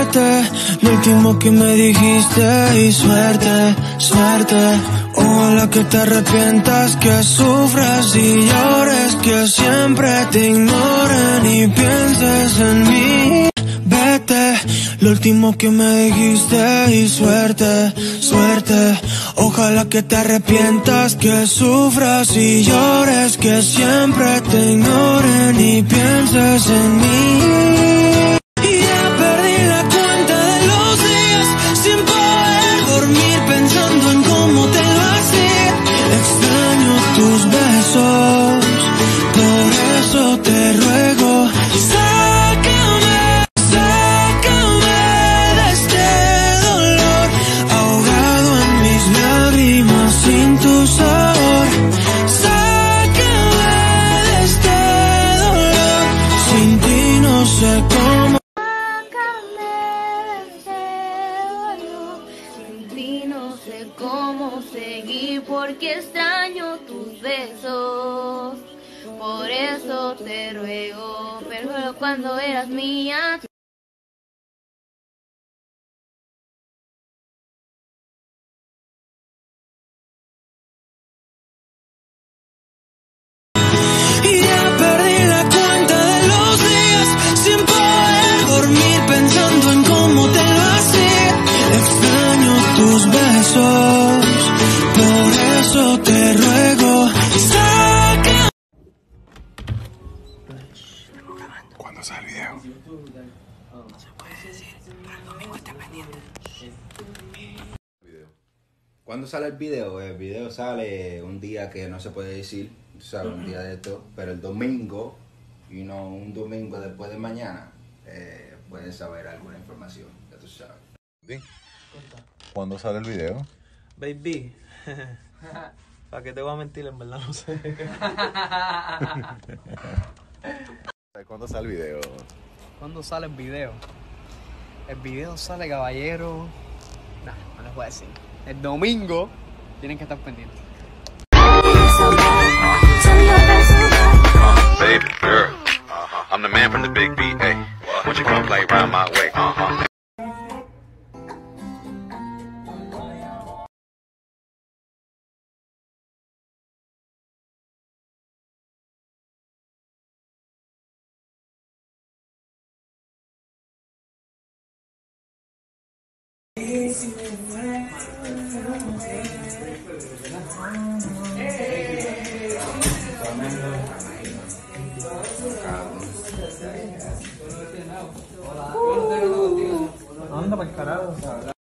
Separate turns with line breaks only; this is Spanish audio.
vete, lo último que me dijiste. Y suerte, suerte, ojalá que te arrepientas, que sufras y llores, que siempre te ignoren y pienses en mí. Vete, lo último que me dijiste. Y suerte, suerte, ojalá que te arrepientas, que sufras y llores, que siempre te ignoren y pienses en mí. Y ya perdí la cuenta de los días sin poder dormir, pensando en cómo te lo hacía. Extraño tus besos, por eso te ruego, sácame, sácame de este dolor, ahogado en mis lágrimas sin tu sabor. Sácame de este dolor, sin ti no sé cómo.
No sé cómo seguir porque extraño tus besos, por eso te ruego, pero cuando eras mía.
Y ya perdí la cuenta de los días sin poder dormir, pensando en cómo te lo hacía. Extraño tus besos, por eso te ruego, saca.
¿Cuándo sale el video?
No se puede decir, pero el domingo está pendiente.
¿Cuándo sale el video? El video sale un día que no se puede decir, sale un día de esto, pero el domingo, y no un domingo después de mañana, puedes saber alguna información, ya tú sabes.
¿Cuándo sale el video?
Baby, ¿para qué te voy a mentir? En verdad no sé.
¿Cuándo sale el video?
¿Cuándo sale el video? El video sale, caballero. Nah, no les voy a decir. El domingo tienen que estar pendientes.
Baby girl, I'm the man from the big B. Hey, won't you come play round my way?
Anda para el carajo.